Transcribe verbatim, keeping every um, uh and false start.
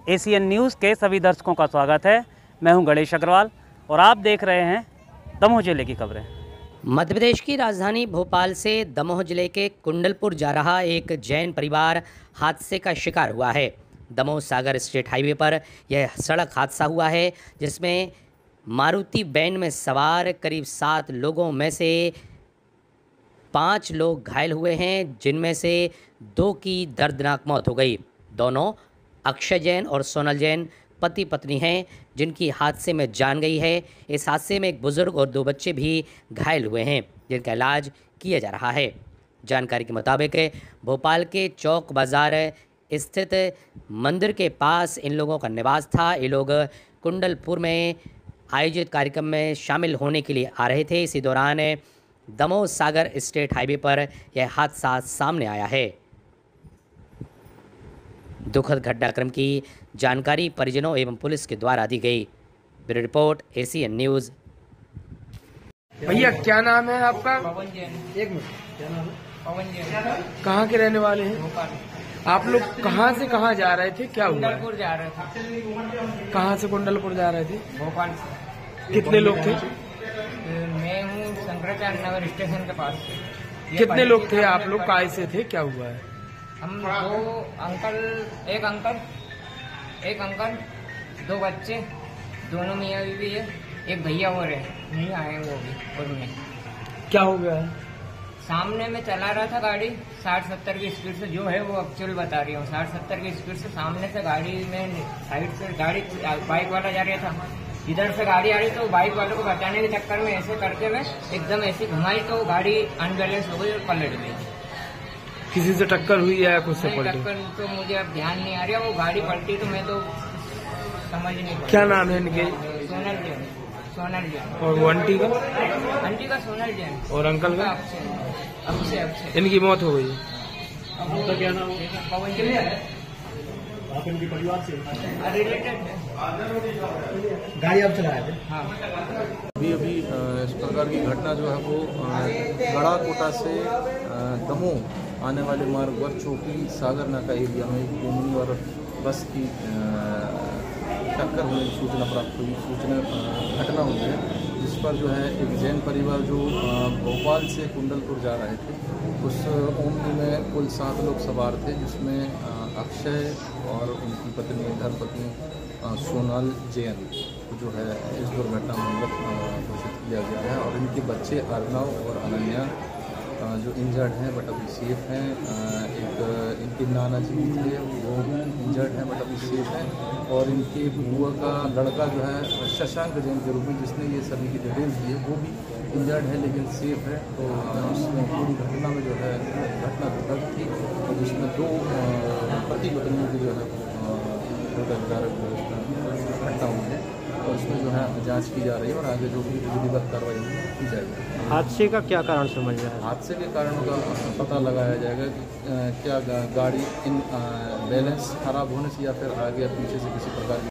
ACN news के सभी दर्शकों का स्वागत है। मैं हूं गणेश अग्रवाल और आप देख रहे हैं दमोह जिले की खबरें। मध्य प्रदेश की राजधानी भोपाल से दमोह जिले के कुंडलपुर जा रहा एक जैन परिवार हादसे का शिकार हुआ है। दमोह सागर स्टेट हाईवे पर यह सड़क हादसा हुआ है, जिसमें मारुति वैन में सवार करीब सात लोगों में से पाँच लोग घायल हुए हैं, जिनमें से दो की दर्दनाक मौत हो गई। दोनों अक्षय जैन और सोनल जैन पति पत्नी हैं, जिनकी हादसे में जान गई है। इस हादसे में एक बुजुर्ग और दो बच्चे भी घायल हुए हैं, जिनका इलाज किया जा रहा है। जानकारी के मुताबिक भोपाल के चौक बाज़ार स्थित मंदिर के पास इन लोगों का निवास था। ये लोग कुंडलपुर में आयोजित कार्यक्रम में शामिल होने के लिए आ रहे थे। इसी दौरान दमोह सागर स्टेट हाईवे पर यह हादसा सामने आया है। दुखद घटनाक्रम की जानकारी परिजनों एवं पुलिस के द्वारा दी गई। Bureau report ACN news. भैया क्या नाम है आपका? पवन जैन। एक मिनट, क्या नाम है? पवन जैन। कहाँ के रहने वाले हैं? भोपाल। आप लोग कहाँ से कहाँ जा रहे थे? क्या हुआ? कुंडलपुर जा रहे थे। कहाँ से कुंडलपुर जा रहे थे? भोपाल से। कितने लोग थे? मैं हूँ शंकराचार्य नगर स्टेशन के पास से। कितने लोग थे आप लोग? काय से थे? क्या हुआ है? हम दो अंकल, एक अंकल एक अंकल दो बच्चे, दोनों मियाँ बीवी है, एक भैया और है, नहीं आए वो भी। और मैं क्या हो गया है? सामने में चला रहा था गाड़ी साठ सत्तर की स्पीड से, जो है वो एक्चुअल बता रही हूँ, साठ सत्तर की स्पीड से सामने से गाड़ी में साइड से गाड़ी बाइक वाला जा रहा था, इधर से गाड़ी आ रही तो बाइक वाले को बचाने के चक्कर में ऐसे करके मैं एकदम ऐसी घुमाई तो गाड़ी अनबैलेंस हो गई और पलट गई। किसी से टक्कर हुई है या कुछ से नहीं, पलटी? टक्कर तो मुझे अब ध्यान नहीं आ रहा, वो गाड़ी पलटी तो मैं तो समझ नहीं पाया। क्या नाम है इनके? सोनल जैन। सोनल जैन। और वो आंटी का? आंटी का सोनल जैन। और अंकल का? अक्षय। अक्षय। इनकी मौत हो गई। अब क्या नाम है? पवन जैन। आप इनके परिवार से रिलेटेड है। गाड़ी आप चला रहे थे? हाँ। अभी अभी इस प्रकार की घटना जो है वो गड़ा कोटा से दमोह आने वाले मार्ग पर चौकी सागर नाका एरिया में एक ओमनी और बस की टक्कर होने की सूचना प्राप्त हुई। सूचना घटना हुई है, जिस पर जो है एक जैन परिवार जो भोपाल से कुंडलपुर जा रहे थे, उस ओमनी में कुल सात लोग सवार थे, जिसमें अक्षय और उनकी पत्नी धर्मपत्नी सोनल जैन जो है इस दुर्घटना में घोषित किया गया है। और इनके बच्चे अर्नव और अनन्या जो इंजर्ड हैं बट अभी सेफ हैं। एक इनके नाना जी थे, वो इंजर्ड हैं बट अभी सेफ हैं। और इनके बुआ का लड़का जो है शशांक जैन के रूप में, जिसने ये सभी की डिटेल्स दी है, वो भी इंजर्ड है लेकिन सेफ है। तो उसमें पूरी घटना में जो है घटना दुखद थी, और जिसमें दो पति पत्नियों की जो है घटना हुई है, और उसमें जो है जांच की जा रही है और आगे जो भी विधिवत कार्रवाई की जाएगी। हादसे का क्या कारण समझ रहा है? हादसे के कारणों का पता लगाया जाएगा कि क्या गाड़ी इन बैलेंस खराब होने से या फिर आगे या पीछे से किसी प्रकार की